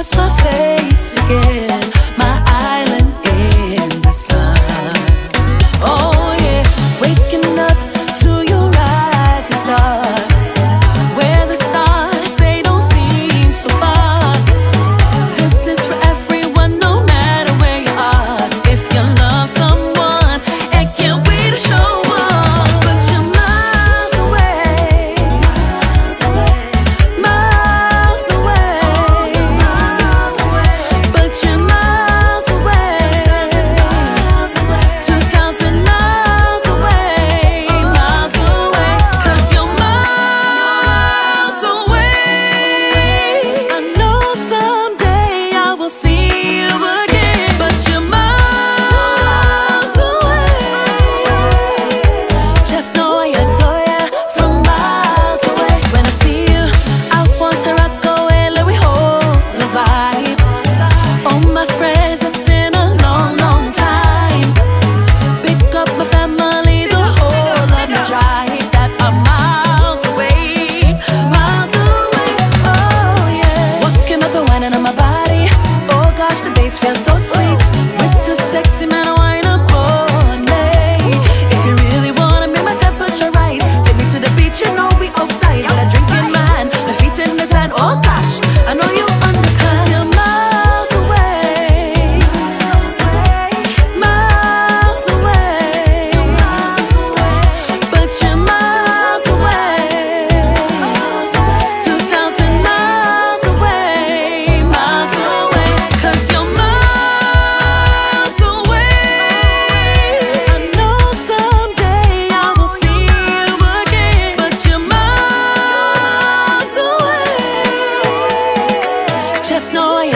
across my face again, my island in the sun. Oh yeah, waking up to your rising star, where the stars, they don't seem so far. This is for everyone, no matter where you are. If you love someone and can't wait to show up, but you're miles away, miles away, miles away, miles away, but you're miles away, miles away, 2,000 miles away, miles away, 'cause you're miles away. I know someday I will see you again, but you're miles away. Just know I adore ya from miles away. When I see you, I want to rock away, let me hold the vibe. Oh my friends, it's been a long, long time. Pick up my family, the whole of my tribe that are miles away, miles away. Oh yeah, walking up and whining on my body. Oh gosh, the bass feels so sweet. With the sexy man, I wind up on me. If you really wanna make my temperature rise, take me to the beach, you know we outside. But I drink in my hand, my feet in the sand. Oh gosh, I know you understand. You're miles away, miles away, but you're miles away, 2,000 miles away, miles away, 'cause you're miles away. I know someday I will see you again, but you're miles away. Just know I